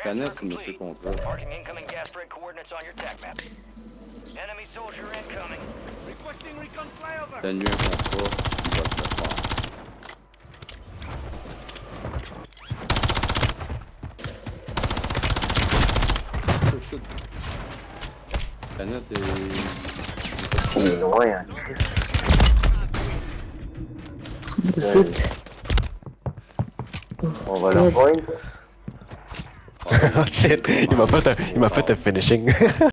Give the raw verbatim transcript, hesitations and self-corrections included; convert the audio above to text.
Canette, c'est monsieur contrat. Marking incoming gas spread coordinates on your tac map. Enemy soldier incoming. Requesting recon flyover. Donne-lui un contrat, il va te le faire. Shoot, shoot. Canette est... Il est loin, hein. Zut. On va leur point. Oh shit, il m'a fait un, il m'a fait un finishing.